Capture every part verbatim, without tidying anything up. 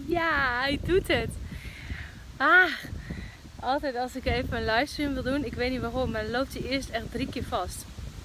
Ja, hij doet het. Ah, altijd als ik even een livestream wil doen, ik weet niet waarom, maar dan loopt hij eerst echt drie keer vast.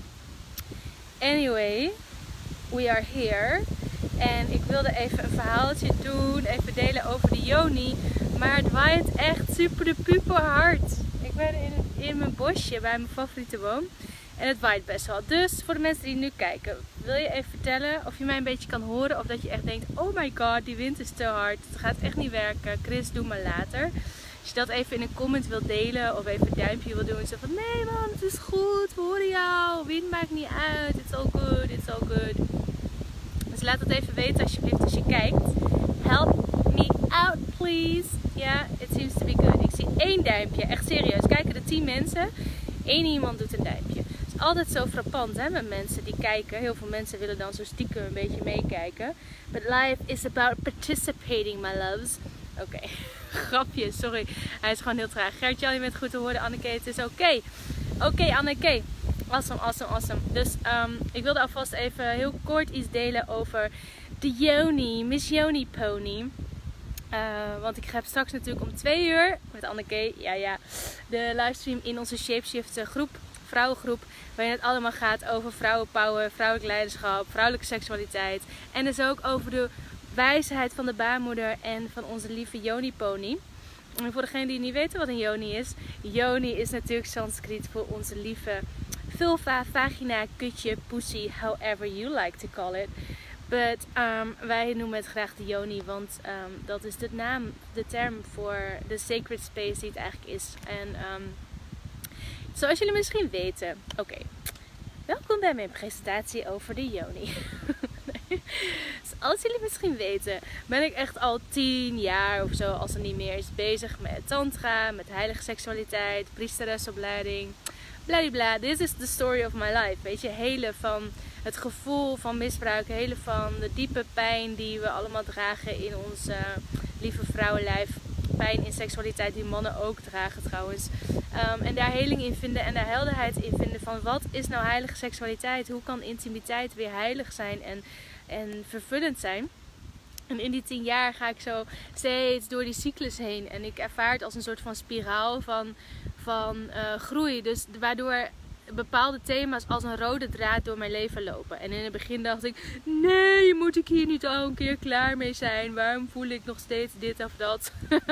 Anyway, we are here. En ik wilde even een verhaaltje doen, even delen over de Yoni. Maar het waait echt super de puper hard. Ik ben in, in mijn bosje bij mijn favoriete boom. En het waait best wel. Dus voor de mensen die nu kijken, wil je even vertellen of je mij een beetje kan horen. Of dat je echt denkt, oh my god, die wind is te hard. Het gaat echt niet werken. Chris, doe maar later. Als je dat even in een comment wil delen of even een duimpje wil doen. Zo van, nee man, het is goed. We horen jou. Wind maakt niet uit. It's all good. It's all good. Dus laat het even weten alsjeblieft als je kijkt. Help me out please. Ja, yeah, it seems to be good. Ik zie één duimpje. Echt serieus. Kijken de tien mensen. Eén iemand doet een duimpje. Het is altijd zo frappant hè, met mensen die kijken. Heel veel mensen willen dan zo stiekem een beetje meekijken. But life is about participating, my loves. Oké, okay. Grapje, sorry. Hij is gewoon heel traag. Gert-Jan, je bent goed te horen. Anneke, het is oké. Okay. Oké, okay, Anneke. Awesome, awesome, awesome. Dus um, ik wilde alvast even heel kort iets delen over de Yoni, Miss Yoni Pony. Uh, want ik heb straks natuurlijk om twee uur met Anneke, ja ja, de livestream in onze Shapeshift groep, vrouwengroep. Waarin het allemaal gaat over vrouwenpower, vrouwelijk leiderschap, vrouwelijke seksualiteit. En dus ook over de wijsheid van de baarmoeder en van onze lieve Yoni Pony. En voor degenen die niet weten wat een Yoni is. Yoni is natuurlijk Sanskriet voor onze lieve vulva, vagina, kutje, pussy, however you like to call it. But um, wij noemen het graag de Yoni, want um, dat is de naam, de term voor de sacred space die het eigenlijk is. En um, zoals jullie misschien weten, oké, okay. Welkom bij mijn presentatie over de Yoni. Nee. Zoals jullie misschien weten, ben ik echt al tien jaar of zo, als het niet meer is, bezig met tantra, met heilige seksualiteit, priesteresopleiding, bladibla. This is the story of my life, weet je, hele van het gevoel van misbruik, hele van de diepe pijn die we allemaal dragen in ons uh, lieve vrouwenlijf. Pijn in seksualiteit die mannen ook dragen trouwens. Um, en daar heling in vinden en daar helderheid in vinden van wat is nou heilige seksualiteit? Hoe kan intimiteit weer heilig zijn en, en vervullend zijn? En in die tien jaar ga ik zo steeds door die cyclus heen. En ik ervaar het als een soort van spiraal van, van uh, groei. Dus waardoor bepaalde thema's als een rode draad door mijn leven lopen. En in het begin dacht ik, nee, moet ik hier niet al een keer klaar mee zijn? Waarom voel ik nog steeds dit of dat?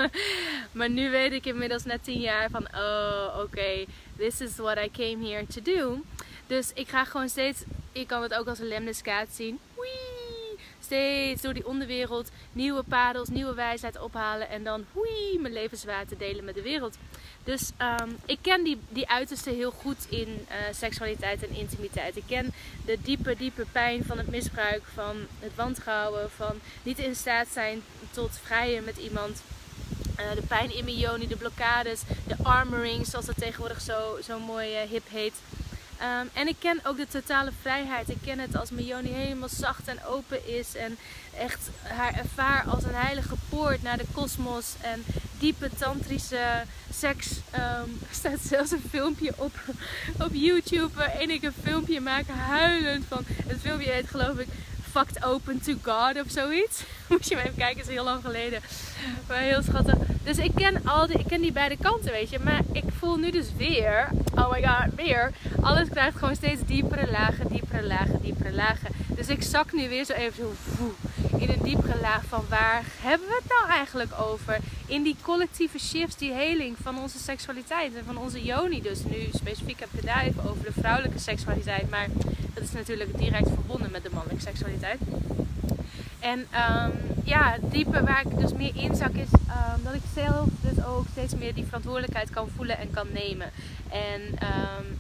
Maar nu weet ik inmiddels na tien jaar van, oh, oké, okay, this is what I came here to do. Dus ik ga gewoon steeds, ik kan het ook als een lemniscaat zien. Wee! Steeds door die onderwereld nieuwe parels, nieuwe wijsheid ophalen. En dan, wee, mijn levenswater delen met de wereld. Dus um, ik ken die, die uiterste heel goed in uh, seksualiteit en intimiteit. Ik ken de diepe, diepe pijn van het misbruik, van het wantrouwen, van niet in staat zijn tot vrijen met iemand. Uh, de pijn in mijn Yoni, de blokkades, de armoring, zoals dat tegenwoordig zo, zo mooi uh, hip heet. Um, en ik ken ook de totale vrijheid. Ik ken het als mijn Yoni helemaal zacht en open is. En echt haar ervaar als een heilige poort naar de kosmos. En diepe tantrische seks. Um, er staat zelfs een filmpje op, op YouTube waarin ik een filmpje maak huilend van. Het filmpje heet geloof ik Fucked Open to God of zoiets. Moet je maar even kijken, het is heel lang geleden. Maar heel schattig. Dus ik ken, al die, ik ken die beide kanten, weet je. Maar ik voel nu dus weer, oh my god, weer. Alles krijgt gewoon steeds diepere lagen, diepere lagen, diepere lagen. Dus ik zak nu weer zo even zo woe, in een diepere laag van waar hebben we het nou eigenlijk over? In die collectieve shifts, die heling van onze seksualiteit en van onze Yoni. Dus nu specifiek heb ik het daar even over de vrouwelijke seksualiteit. Maar dat is natuurlijk direct verbonden met de mannelijke seksualiteit. En um, ja, het diepe waar ik dus meer inzak is um, dat ik zelf dus ook steeds meer die verantwoordelijkheid kan voelen en kan nemen. En um,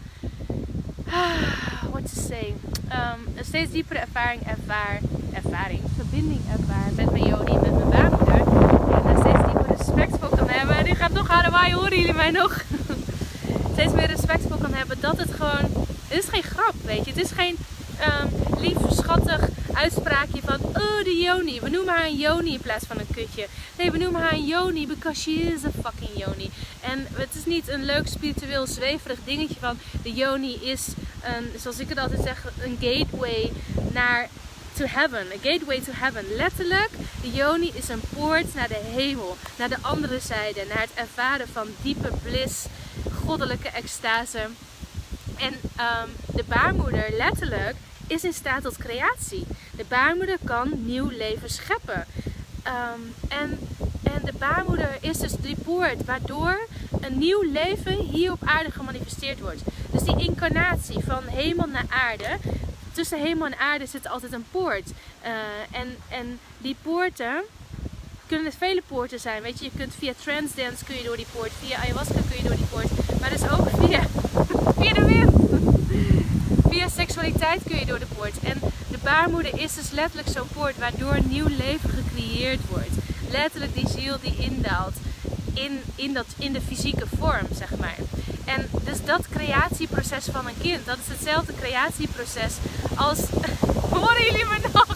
what to say? Um, een steeds diepere ervaring ervaar, ervaring, verbinding ervaar met mijn Yoni, met mijn baarmoeder. En daar steeds dieper respect voor kan hebben. En die gaat nog harder waaien, horen jullie mij nog? Steeds meer respect voor kan hebben dat het gewoon, het is geen grap, weet je. Het is geen um, lief, schattig uitspraakje van, oh de Yoni. We noemen haar een Yoni in plaats van een kutje. Nee, we noemen haar een Yoni because she is a fucking Yoni. En het is niet een leuk spiritueel zweverig dingetje van, de Yoni is een, zoals ik het altijd zeg, een gateway naar to heaven, a gateway to heaven. Letterlijk, de yoni is een poort naar de hemel, naar de andere zijde, naar het ervaren van diepe bliss, goddelijke extase. En um, de baarmoeder, letterlijk, is in staat tot creatie. De baarmoeder kan nieuw leven scheppen. Um, en, en de baarmoeder is dus die poort waardoor een nieuw leven hier op aarde gemanifesteerd wordt. Dus die incarnatie van hemel naar aarde. Tussen hemel en aarde zit altijd een poort. Uh, en, en die poorten kunnen er vele poorten zijn. Weet je, je kunt via transdance kun je door die poort, via ayahuasca kun je door die poort, maar dus ook via, via de wind. Via seksualiteit kun je door de poort. En de baarmoeder is dus letterlijk zo'n poort waardoor een nieuw leven gecreëerd wordt. Letterlijk die ziel die indaalt in, in, dat, in de fysieke vorm, zeg maar. En dus dat creatieproces van een kind, dat is hetzelfde creatieproces als... Horen jullie me nog?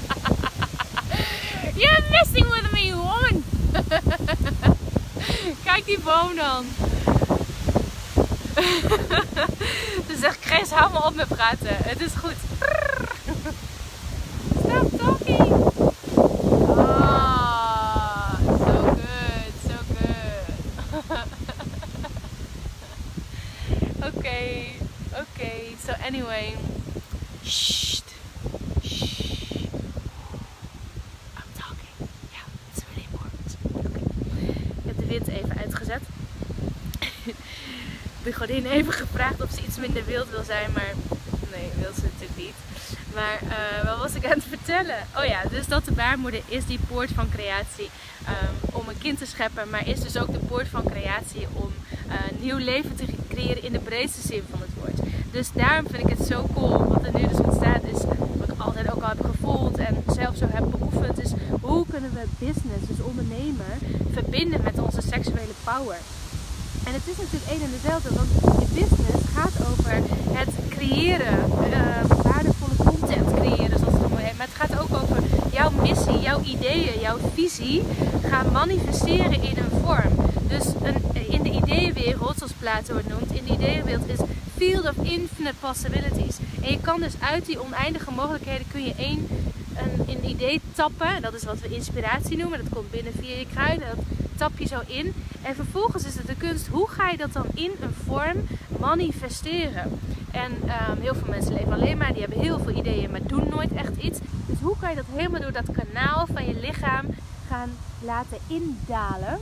You're messing with me, woman! Kijk die boom dan. Dus zegt Chris, hou maar op met praten. Het is goed. Stop talking. Ah, so good, so good. Oké, oké. So anyway. Shh. Shh. I'm talking. Yeah, it's really important. Okay. Ik heb de wind even uitgezet. De godin even gevraagd of ze iets minder wild wil zijn, maar nee, wil ze natuurlijk niet. Maar uh, wat was ik aan het vertellen? Oh ja, dus dat de baarmoeder is die poort van creatie um, om een kind te scheppen, maar is dus ook de poort van creatie om uh, nieuw leven te creëren in de breedste zin van het woord. Dus daarom vind ik het zo cool wat er nu dus ontstaat is, wat ik altijd ook al heb gevoeld en zelf zo heb beoefend, is hoe kunnen we business, dus ondernemen, verbinden met onze seksuele power. En het is natuurlijk één en dezelfde, want je business gaat over het creëren, uh, waardevolle content creëren, zoals het noemen. Maar het gaat ook over jouw missie, jouw ideeën, jouw visie gaan manifesteren in een vorm. Dus een, in de ideeënwereld, zoals Plato het noemt, in de ideeënwereld is field of infinite possibilities. En je kan dus uit die oneindige mogelijkheden kun je één een, een idee tappen. Dat is wat we inspiratie noemen. Dat komt binnen via je kruiden. Dat tap je zo in. En vervolgens is het de kunst, hoe ga je dat dan in een vorm manifesteren? En um, heel veel mensen leven alleen maar, die hebben heel veel ideeën, maar doen nooit echt iets. Dus hoe kan je dat helemaal door dat kanaal van je lichaam gaan laten indalen?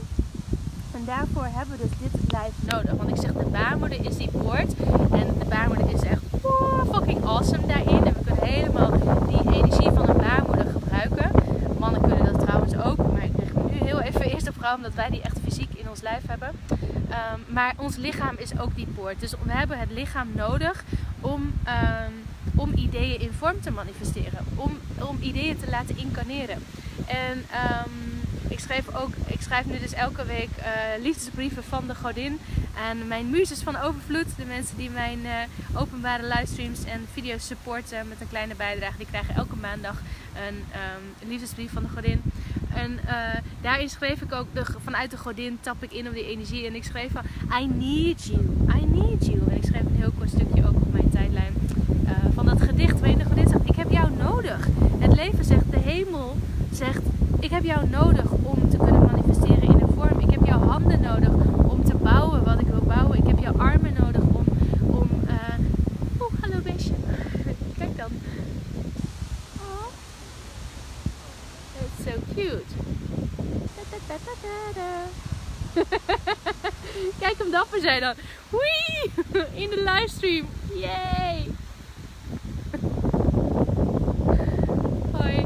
En daarvoor hebben we dus dit lijf nodig. Want ik zeg, de baarmoeder is die poort. En de baarmoeder is echt oh, fucking awesome daarin. En we kunnen helemaal die energie van een baarmoeder gebruiken. Mannen kunnen dat trouwens ook. Maar ik krijg nu heel even eerst op vrouw, omdat wij die echt fysiek in ons lijf hebben. Um, maar ons lichaam is ook die poort. Dus we hebben het lichaam nodig om, um, om ideeën in vorm te manifesteren. Om, om ideeën te laten incarneren. En... Um, Ik schrijf, ook, ik schrijf nu dus elke week uh, liefdesbrieven van de godin aan mijn muzes van overvloed. De mensen die mijn uh, openbare livestreams en video's supporten met een kleine bijdrage. Die krijgen elke maandag een um, liefdesbrief van de godin. En uh, daarin schreef ik ook, de, vanuit de godin tap ik in op die energie. En ik schreef van, I need you, I need you. En ik schreef een heel kort stukje ook op mijn tijdlijn uh, van dat gedicht waarin de godin zegt, ik heb jou nodig. Het leven zegt, de hemel zegt, ik heb jou nodig om te kunnen manifesteren in een vorm. Ik heb jouw handen nodig om te bouwen wat ik wil bouwen. Ik heb jouw armen nodig om... om uh... Oeh, hallo beestje. Kijk dan. Oh. That's so cute. Da, da, da, da, da. Kijk hem dapper zijn dan. Wee! In de livestream. Yay! Hoi.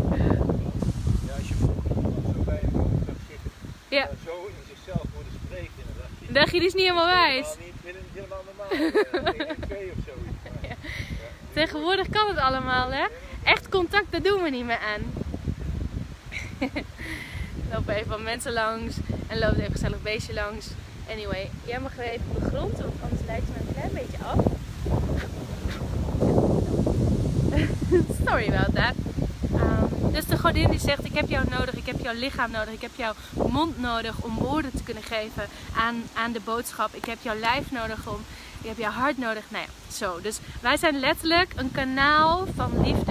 Ja. Zo in zichzelf worden spreken. Dan dacht je, die is niet helemaal wijs. Niet helemaal normaal. één twee of zoiets. Ja. Ja. Tegenwoordig kan het allemaal, hè? Echt contact, dat doen we niet meer aan. Lopen even wat mensen langs en loopt even een gezellig beestje langs. Anyway, jij mag weer even op de grond, want anders leidt je me een klein beetje af. Sorry about that. Um, dus de godin die zegt, ik heb jou nodig, ik heb jouw lichaam nodig, ik heb jouw mond nodig om woorden te kunnen geven aan, aan de boodschap. Ik heb jouw lijf nodig om, ik heb jouw hart nodig. Nou ja, zo. Dus wij zijn letterlijk een kanaal van liefde, een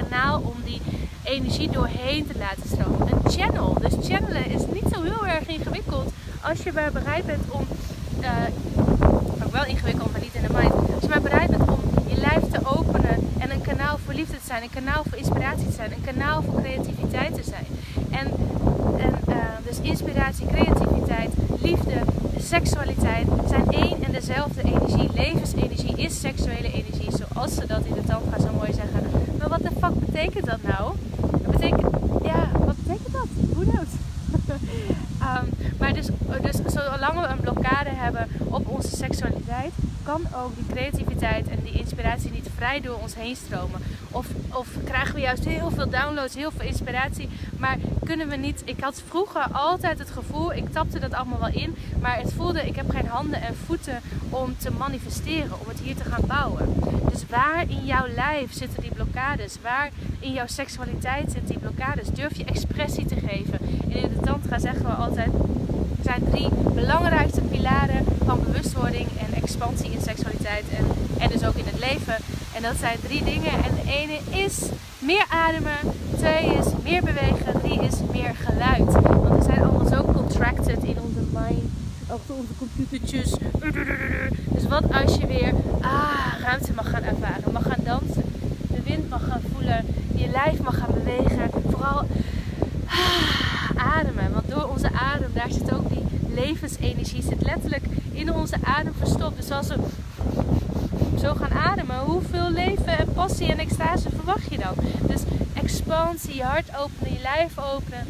kanaal om die energie doorheen te laten stromen. Een channel. Dus channelen is niet zo heel erg ingewikkeld als je maar bereid bent om, uh, ook wel ingewikkeld, maar niet in de mind. Als je maar bereid bent om je lijf te openen en een kanaal voor liefde te zijn, een kanaal voor inspiratie te zijn, een kanaal voor creativiteit te zijn. En, en uh, dus inspiratie, creativiteit, liefde, seksualiteit zijn één en dezelfde energie. Levensenergie is seksuele energie, zoals ze dat in de tantra zo mooi zeggen. Maar wat de fuck betekent dat nou? Dat betekent, ja, wat betekent dat? Who knows? um, maar dus, dus zolang we een blokkade hebben op onze seksualiteit, kan ook die creativiteit en die inspiratie niet vrij door ons heen stromen. Of, of krijgen we juist heel veel downloads, heel veel inspiratie, maar kunnen we niet... Ik had vroeger altijd het gevoel, ik tapte dat allemaal wel in, maar het voelde, ik heb geen handen en voeten om te manifesteren, om het hier te gaan bouwen. Dus waar in jouw lijf zitten die blokkades? Waar in jouw seksualiteit zitten die blokkades? Durf je expressie te geven? En in de tantra zeggen we altijd, er zijn drie belangrijkste pilaren van bewustwording en expansie in seksualiteit en, en dus ook in het leven. En dat zijn drie dingen. En de ene is meer ademen, twee is meer bewegen, drie is meer geluid. Want we zijn allemaal zo contracted in onze mind, achter onze computertjes. Dus wat als je weer ah, ruimte mag gaan ervaren, mag gaan dansen, de wind mag gaan voelen, je lijf mag gaan bewegen. Vooral ah, ademen, want door onze adem, daar zit ook die levensenergie, zit letterlijk in onze adem verstopt. Dus als we zo gaan ademen, hoeveel leven en passie en extase verwacht je dan? Dus expansie, je hart openen, je lijf openen.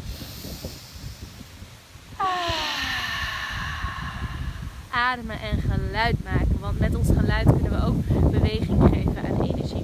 Ah. Ademen en geluid maken, want met ons geluid kunnen we ook beweging geven aan energie.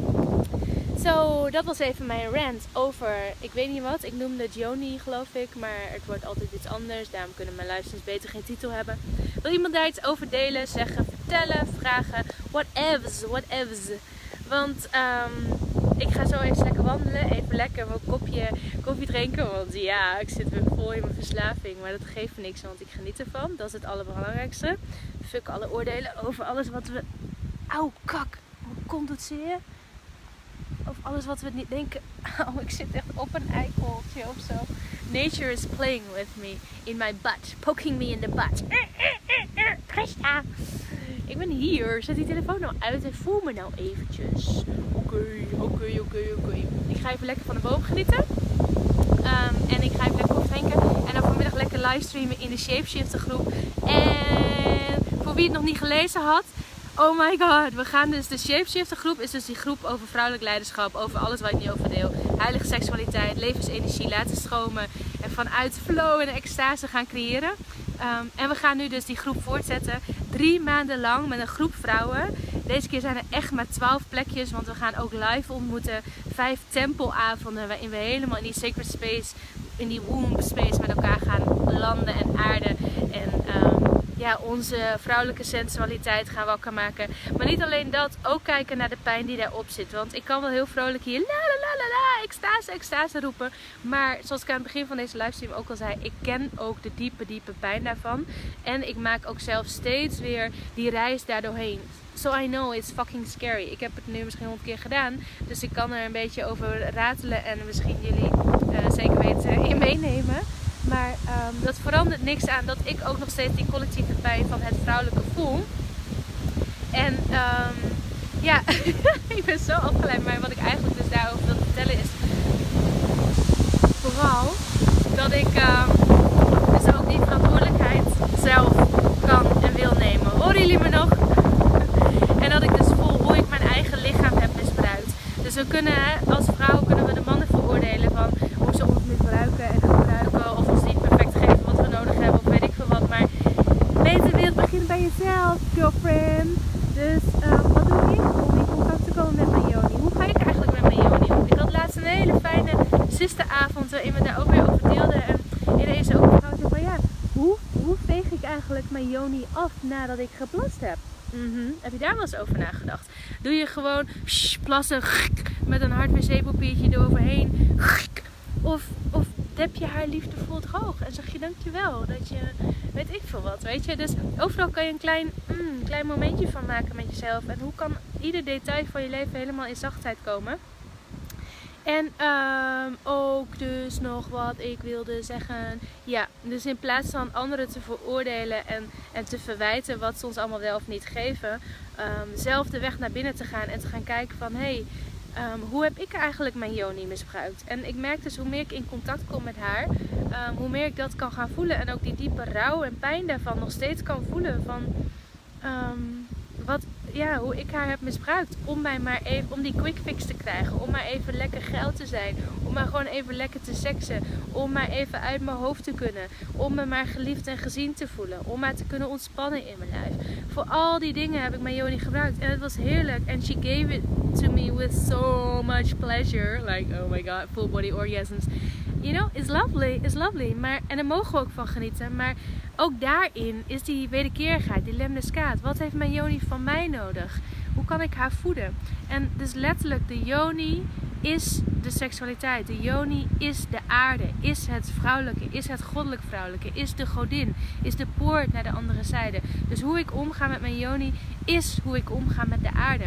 Zo, dat was even mijn rant over, ik weet niet wat, ik noemde het Yoni geloof ik, maar het wordt altijd iets anders, daarom kunnen mijn luisteraars beter geen titel hebben. Wil iemand daar iets over delen, zeggen, vertellen, vragen, whatevs, whatevs. Want um, ik ga zo even lekker wandelen, even lekker mijn kopje koffie drinken, want ja, ik zit weer vol in mijn verslaving, maar dat geeft me niks, want ik geniet ervan, dat is het allerbelangrijkste. Fuck alle oordelen over alles wat we, auw kak, hoe komt het zeer? Of alles wat we niet denken. Oh, ik zit echt op een eikeltje of zo. Nature is playing with me in my butt. Poking me in the butt. Christa. Ik ben hier. Zet die telefoon nou uit en voel me nou eventjes. Oké, oké, oké, oké. Ik ga even lekker van de boom genieten. Um, en ik ga even lekker koffie drinken. En dan vanmiddag lekker livestreamen in de Shapeshifter groep. En voor wie het nog niet gelezen had. Oh my god, we gaan dus, de Shapeshifter groep is dus die groep over vrouwelijk leiderschap, over alles waar ik niet over deel. Heilige seksualiteit, levensenergie laten stromen en vanuit flow en extase gaan creëren. Um, en we gaan nu dus die groep voortzetten, drie maanden lang met een groep vrouwen. Deze keer zijn er echt maar twaalf plekjes, want we gaan ook live ontmoeten. Vijf tempelavonden waarin we helemaal in die sacred space, in die womb space met elkaar gaan landen en aarden. En um, ja, onze vrouwelijke sensualiteit gaan wakker maken. Maar niet alleen dat, ook kijken naar de pijn die daarop zit. Want ik kan wel heel vrolijk hier la la la la la, extase, extase roepen. Maar zoals ik aan het begin van deze livestream ook al zei, ik ken ook de diepe, diepe pijn daarvan. En ik maak ook zelf steeds weer die reis daardoorheen. So I know it's fucking scary. Ik heb het nu misschien honderd keer gedaan. Dus ik kan er een beetje over ratelen en misschien jullie uh, zeker weten in meenemen. Maar um, dat verandert niks aan dat ik ook nog steeds die collectieve pijn van het vrouwelijke voel. En um, ja, ik ben zo afgeleid. Maar wat ik eigenlijk dus daarover wil vertellen is vooral dat ik um, dus ook die verantwoordelijkheid zelf kan en wil nemen. Horen jullie me nog? En dat ik dus voel hoe ik mijn eigen lichaam heb misbruikt. Dus we kunnen, als vrouw kunnen we de mannen veroordelen van hoe ze ons misbruiken en gebruiken. Of ons niet perfect geven wat we nodig hebben of weet ik veel wat. Maar beter wereld begint bij jezelf, girlfriend. Dus uh, wat doe ik? Om in contact te komen met mijn Yoni. Hoe ga ik eigenlijk met mijn Yoni om? Ik had laatst een hele fijne sisteravond waarin we daar ook weer over deelden. En iedereen zei ook vrouw van ja, hoe, hoe veeg ik eigenlijk mijn Yoni af nadat ik geplast heb? Mm-hmm. Heb je daar wel eens over nagedacht? Doe je gewoon psh, plassen met een hard wc-papiertje eroverheen? Of, of dep je haar liefdevol droog en zeg je dankjewel dat je weet ik veel wat, weet je? Dus overal kan je een klein, mm, klein momentje van maken met jezelf. En hoe kan ieder detail van je leven helemaal in zachtheid komen? En um, ook dus nog wat ik wilde zeggen. Ja, dus in plaats van anderen te veroordelen en, en te verwijten wat ze ons allemaal wel of niet geven. Um, zelf de weg naar binnen te gaan en te gaan kijken van hé, hey, um, hoe heb ik eigenlijk mijn yoni misbruikt? En ik merk dus hoe meer ik in contact kom met haar, um, hoe meer ik dat kan gaan voelen. En ook die diepe rouw en pijn daarvan nog steeds kan voelen van um, wat... Ja, hoe ik haar heb misbruikt om mij maar even, om die quick fix te krijgen, om maar even lekker geil te zijn, om maar gewoon even lekker te seksen, om maar even uit mijn hoofd te kunnen, om me maar geliefd en gezien te voelen, om maar te kunnen ontspannen in mijn lijf. Voor al die dingen heb ik mijn yoni gebruikt en het was heerlijk en she gave it to me with so much pleasure, like oh my god, full body orgasms. You know, it's lovely, it's lovely. Maar, en daar mogen we ook van genieten. Maar ook daarin is die wederkerigheid, die lemniscaat. Wat heeft mijn yoni van mij nodig? Hoe kan ik haar voeden? En dus letterlijk, de yoni is de seksualiteit. De yoni is de aarde, is het vrouwelijke, is het goddelijk vrouwelijke, is de godin, is de poort naar de andere zijde. Dus hoe ik omga met mijn yoni is hoe ik omga met de aarde.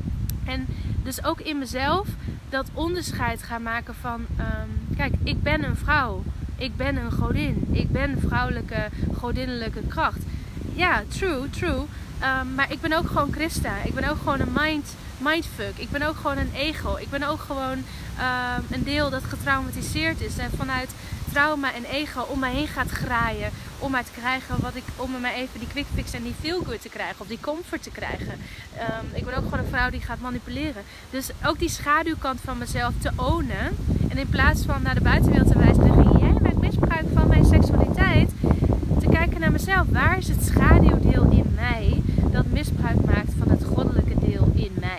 En dus ook in mezelf dat onderscheid gaan maken van, um, kijk, ik ben een vrouw, ik ben een godin, ik ben vrouwelijke, godinnelijke kracht. Ja, true, true. Um, maar ik ben ook gewoon Christa, ik ben ook gewoon een mind, mindfuck, ik ben ook gewoon een ego, ik ben ook gewoon um, een deel dat getraumatiseerd is en vanuit trauma en ego om me heen gaat graaien. Om maar te krijgen wat ik, om me maar even die quick fix en die feel good te krijgen. Of die comfort te krijgen. Um, ik ben ook gewoon een vrouw die gaat manipuleren. Dus ook die schaduwkant van mezelf te ownen. En in plaats van naar de buitenwereld te wijzen. Zeggen, jij maakt misbruik van mijn seksualiteit. Te kijken naar mezelf. Waar is het schaduwdeel in mij dat misbruik maakt van het goddelijke deel in mij?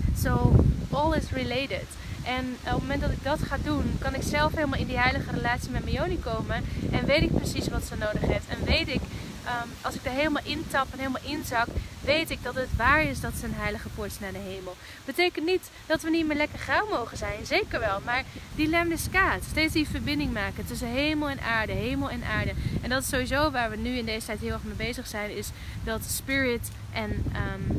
So, all is related. En op het moment dat ik dat ga doen, kan ik zelf helemaal in die heilige relatie met mijn yoni komen. En weet ik precies wat ze nodig heeft. En weet ik, um, als ik er helemaal intap en helemaal inzak, weet ik dat het waar is dat ze een heilige poort is naar de hemel. Betekent niet dat we niet meer lekker gauw mogen zijn. Zeker wel. Maar die lemniscaat, steeds die verbinding maken tussen hemel en aarde, hemel en aarde. En dat is sowieso waar we nu in deze tijd heel erg mee bezig zijn, is dat spirit en... Um,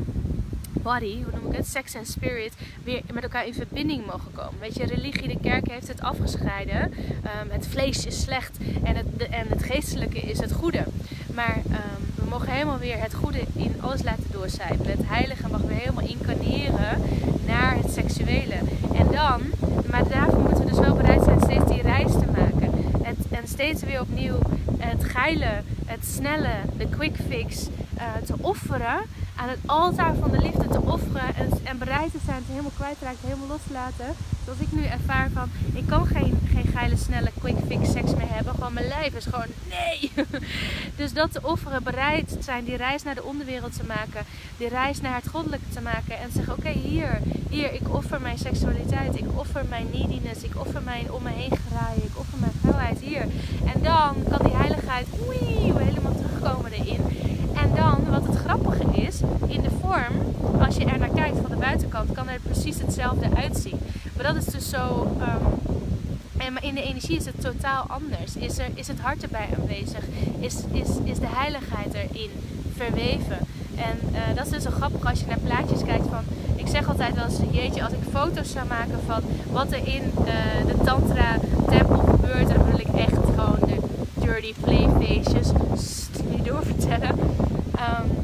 body, hoe noem ik het, sex en spirit, weer met elkaar in verbinding mogen komen. Weet je, religie, de kerk heeft het afgescheiden. Um, het vlees is slecht en het, de, en het geestelijke is het goede. Maar um, we mogen helemaal weer het goede in alles laten doorcijpelen. Het heilige mag weer helemaal incarneren naar het seksuele. En dan, maar daarvoor moeten we dus wel bereid zijn steeds die reis te maken. En, en steeds weer opnieuw het geile, het snelle, de quick fix uh, te offeren. Aan het altaar van de liefde te offeren en, en bereid te zijn te helemaal kwijtraken, te helemaal los te laten. Zoals ik nu ervaar van, ik kan geen, geen geile, snelle, quick fix seks meer hebben. Gewoon mijn lijf is gewoon, nee! Dus dat te offeren, bereid te zijn, die reis naar de onderwereld te maken. Die reis naar het goddelijke te maken. En te zeggen, oké, okay, hier, hier, ik offer mijn seksualiteit. Ik offer mijn neediness. Ik offer mijn om me heen graaien. Ik offer mijn vuilheid hier. En dan kan die heiligheid, oei, helemaal terugkomen erin. En dan, wat het grappige is, in de vorm, als je er naar kijkt van de buitenkant, kan er precies hetzelfde uitzien. Maar dat is dus zo, um, en maar in de energie is het totaal anders. Is, er, is het hart erbij aanwezig? Is, is, is de heiligheid erin verweven? En uh, dat is dus zo grappig als je naar plaatjes kijkt van, ik zeg altijd wel eens, jeetje, als ik foto's zou maken van wat er in uh, de tantra tempel gebeurt, dan wil ik echt gewoon de dirty playfeestjes niet doorvertellen. Um,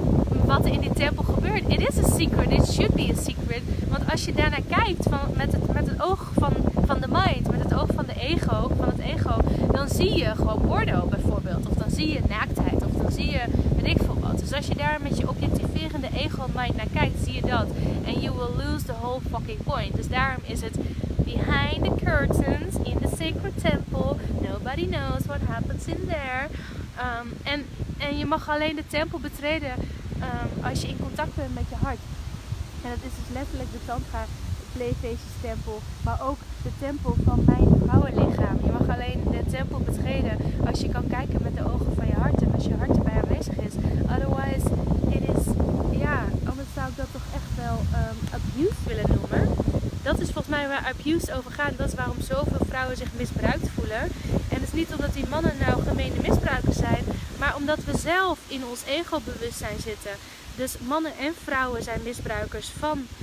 wat er in die tempel gebeurt. It is a secret. It should be a secret. Want als je daarnaar kijkt van, met, het, met het oog van, van de mind, met het oog van de ego, van het ego, dan zie je gewoon porno bijvoorbeeld. Of dan zie je naaktheid. Of dan zie je weet ik veel wat. Dus als je daar met je objectiverende ego mind naar kijkt, zie je dat. And you will lose the whole fucking point. Dus daarom is het behind the curtains in the sacred temple. Nobody knows what happens in there. Um, en, en je mag alleen de tempel betreden um, als je in contact bent met je hart. En dat is dus letterlijk de tantra, de playfeestjes tempel, maar ook de tempel van mijn vrouwenlichaam. Je mag alleen de tempel betreden als je kan kijken met de ogen van je hart en als je hart erbij aanwezig is. Otherwise, it is, ja, anders zou ik dat toch echt wel um, abuse willen noemen. Dat is volgens mij waar abuse over gaat. Dat is waarom zoveel vrouwen zich misbruikt voelen. En het is niet omdat die mannen nou gemeene misbruikers zijn, maar omdat we zelf in ons ego-bewustzijn zitten. Dus mannen en vrouwen zijn misbruikers van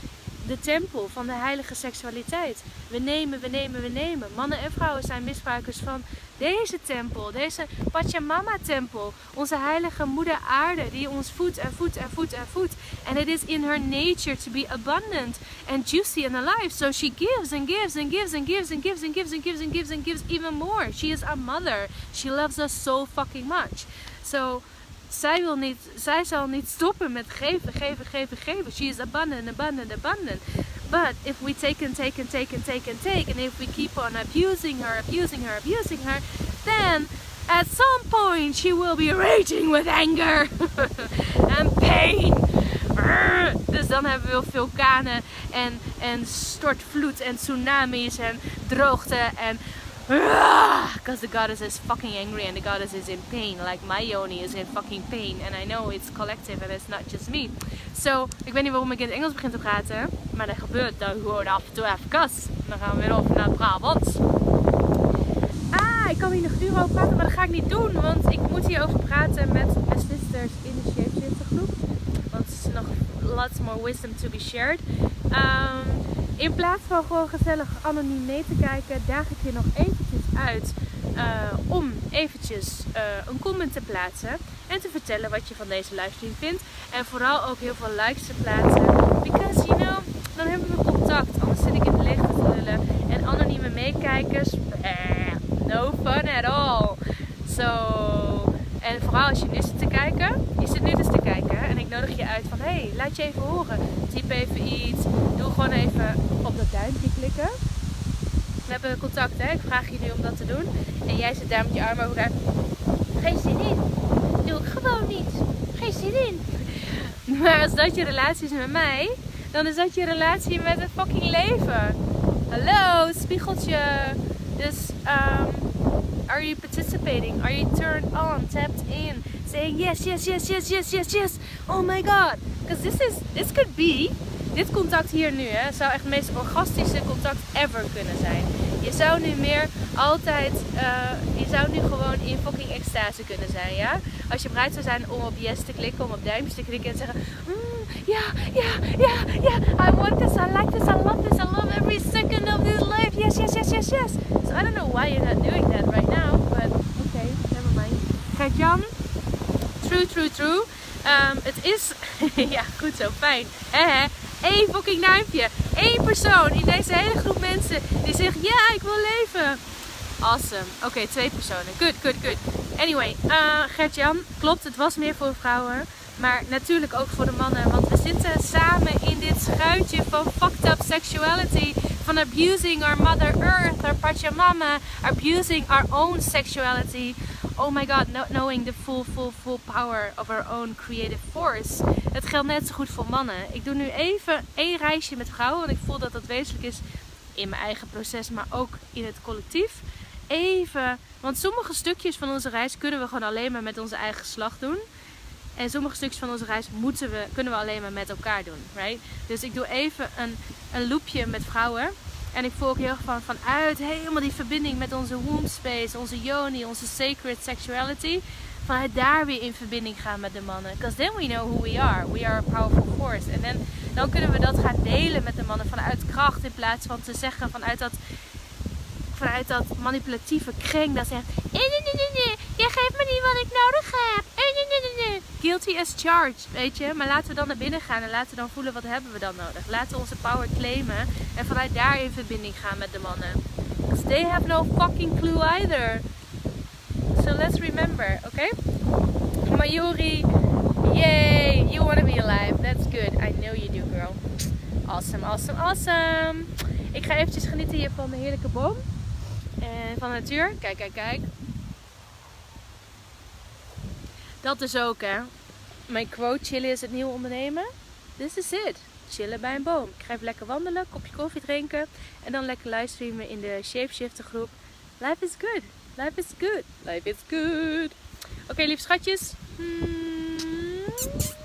de tempel van de heilige seksualiteit. We nemen, we nemen, we nemen. Mannen en vrouwen zijn misbruikers van deze tempel. Deze Pachamama tempel. Onze heilige moeder aarde die ons voedt en voedt en voedt en voedt. And it is in her nature to be abundant and juicy and alive. So she gives and gives and gives and gives and gives and gives and gives and gives and gives even more. She is our mother. She loves us so fucking much. So zij, wil niet, zij zal niet stoppen met geven, geven, geven, geven. She is abundant, abundant, abundant. But if we take and take and take and take and take, and if we keep on abusing her, abusing her, abusing her, then at some point she will be raging with anger and pain. Dus dan hebben we vulkanen en, en stortvloed en tsunamis en droogte en... Because the goddess is fucking angry and the goddess is in pain. Like my yoni is in fucking pain. And I know it's collective and it's not just me. So, ik weet niet waarom ik in het Engels begin te praten. Maar dat gebeurt dan gewoon af en toe even. Dan gaan we weer over naar het Brabants. Ah, ik kan hier nog uren over praten, maar dat ga ik niet doen. Want ik moet hierover praten met mijn sisters in de Shapeshifter groep. Want er is nog lots more wisdom to be shared. Um, in plaats van gewoon gezellig anoniem mee te kijken, daag ik je nog eventjes uit uh, om eventjes uh, een comment te plaatsen en te vertellen wat je van deze livestream vindt. En vooral ook heel veel likes te plaatsen. Because, you know, dan hebben we contact. Anders zit ik in het licht te lullen. En anonieme meekijkers, eh, no fun at all. So, en vooral als je nu zit te kijken, je zit nu dus te kijken en ik nodig je uit van, hé, hey, laat je even horen. Typ even iets, doe gewoon even op dat duimpje klikken. We hebben contact, hè? Ik vraag je nu om dat te doen. En jij zit daar met je armen over elkaar. Geen zin in. Doe ik gewoon niet. Geen zin in. Maar als dat je relatie is met mij, dan is dat je relatie met het fucking leven. Hallo, spiegeltje. Dus, um, are you participating? Are you turned on, tapped in, saying yes, yes, yes, yes, yes, yes, yes. Oh my god. Because this is, this could be, dit contact hier nu, hè, zou echt het meest orgastische contact ever kunnen zijn. Je zou nu meer altijd, uh, je zou nu gewoon in fucking extase kunnen zijn, ja? Als je bereid zou zijn om op yes te klikken, om op duimpjes te klikken en te zeggen, mm, ja, ja, ja, ja, I want this, I like this, I love this, I love every second of this life, yes, yes, yes, yes, yes. So I don't know why you're not doing that right now, but okay, never mind. Gert-Jan, true, true, true. Um, het is, ja, goed zo, fijn. He, he. Eén fucking duimpje. Eén persoon in deze hele groep mensen die zegt, ja, ik wil leven. Awesome. Oké, okay, twee personen. Good, good, good. Anyway, uh, Gert-Jan, klopt, het was meer voor vrouwen. Maar natuurlijk ook voor de mannen. Want we zitten samen in dit schuitje van fucked up sexuality. Van abusing our mother earth, our Pachamama. Abusing our own sexuality. Oh my god, not knowing the full, full, full power of our own creative force. Het geldt net zo goed voor mannen. Ik doe nu even één reisje met vrouwen. Want ik voel dat dat wezenlijk is in mijn eigen proces, maar ook in het collectief. Even, want sommige stukjes van onze reis kunnen we gewoon alleen maar met onze eigen geslacht doen. En sommige stukjes van onze reis moeten we, kunnen we alleen maar met elkaar doen. Right? Dus ik doe even een, een loopje met vrouwen. En ik voel ook heel erg van, vanuit helemaal die verbinding met onze womb space, onze yoni, onze sacred sexuality. Vanuit daar weer in verbinding gaan met de mannen. Because then we know who we are. We are a powerful force. En dan, dan kunnen we dat gaan delen met de mannen vanuit kracht. In plaats van te zeggen vanuit dat, vanuit dat manipulatieve kring. Dat zegt, nee, nee, nee, nee, nee. Jij geeft me niet wat ik nodig heb. Nee, nee, nee, nee, nee. Guilty as charged, weet je. Maar laten we dan naar binnen gaan en laten we dan voelen wat hebben we dan nodig. Laten we onze power claimen en vanuit daar in verbinding gaan met de mannen. Because they have no fucking clue either. So let's remember, okay? Mayuri, yay, you want to be alive. That's good. I know you do, girl. Awesome, awesome, awesome. Ik ga eventjes genieten hier van de heerlijke boom. En van de natuur. Kijk, kijk, kijk. Dat is ook, hè. Mijn quote, chillen is het nieuwe ondernemen. This is it. Chillen bij een boom. Ik ga even lekker wandelen, kopje koffie drinken. En dan lekker livestreamen in de Shapeshifter groep. Life is good. Life is good. Life is good. Oké, okay, lieve schatjes. Hmm.